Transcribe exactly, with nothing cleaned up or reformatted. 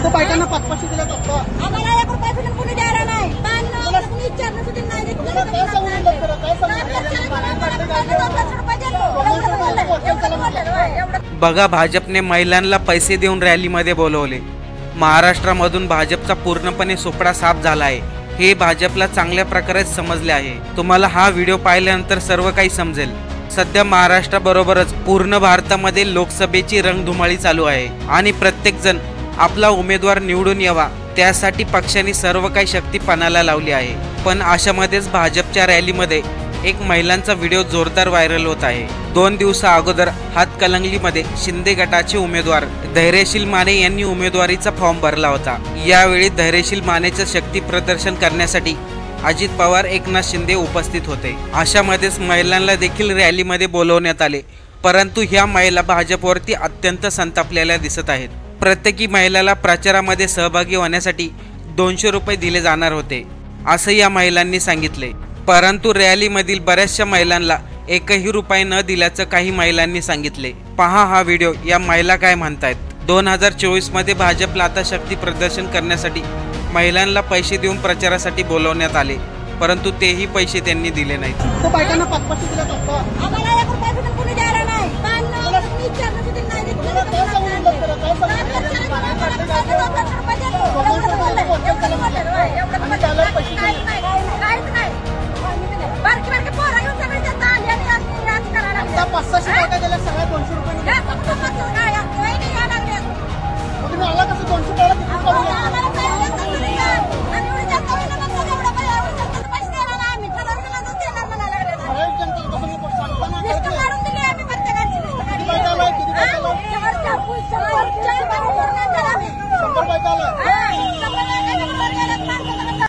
तो बायकांना पाच पाचशे दिला फक्त आम्हाला एक रुपया सुद्धा कोणी द्यायला नाही. पाणी नव्हतं, कोणी विचारलं सुद्धा नाही. तुम्हाला काय सांगून बघतो काय सांगून बघा, भाजपने महिलांना पैसे देऊन रॅलीमध्ये बोलवले. महाराष्ट्रामधून भाजपचा पूर्णपणे सोपडा साफ झाला आहे हे भाजपला चांगल्या प्रकारे समजले आहे. तुम्हाला हा व्हिडिओ पाहिल्यानंतर सर्व काही समजेल. सध्या महाराष्ट्राबरोबरच पूर्ण भारतामध्ये लोकसभेची रणधुमाळी चालू आहे आणि प्रत्येक जण आपला उमेदवार निवडून यावा त्यासाठी पक्षाने सर्व काही शक्ती पणाला लावली आहे. पण अशामध्येच भाजपच्या रॅलीमध्ये एक महिलांचा व्हिडिओ जोरदार व्हायरल होत आहे. दोन दिवसा अगोदर हातकणंगलीमध्ये शिंदे गटाचे उमेदवार धैर्यशील माने यांनी उमेदवारीचा फॉर्म भरला होता. यावेळी धैर्यशील मानेचे शक्ती प्रदर्शन करण्यासाठी अजित पवार, एकनाथ शिंदे उपस्थित होते. अशामध्येच महिलांना देखील रॅलीमध्ये बोलवण्यात आले, परंतु ह्या महिला भाजपवरती अत्यंत संतापलेल्या दिसत आहेत. प्रत्येकी महिलाला प्रचारामध्ये सहभागी होण्यासाठी दोनशे रुपये दिले जाणार होते असं या महिलांनी सांगितले. परंतु रॅलीमधील बऱ्याचशा महिलांना एकही रुपये न दिल्याचं काही महिलांनी सांगितले. पहा हा व्हिडिओ, या महिला काय म्हणतायत. दोन हजार चोवीस मध्ये भाजपला आता शक्ती प्रदर्शन करण्यासाठी महिलांना पैसे देऊन प्रचारासाठी बोलवण्यात आले, परंतु तेही पैसे त्यांनी दिले नाहीत. तो बायकांना पाच पाचशे दिला फक्त आम्हाला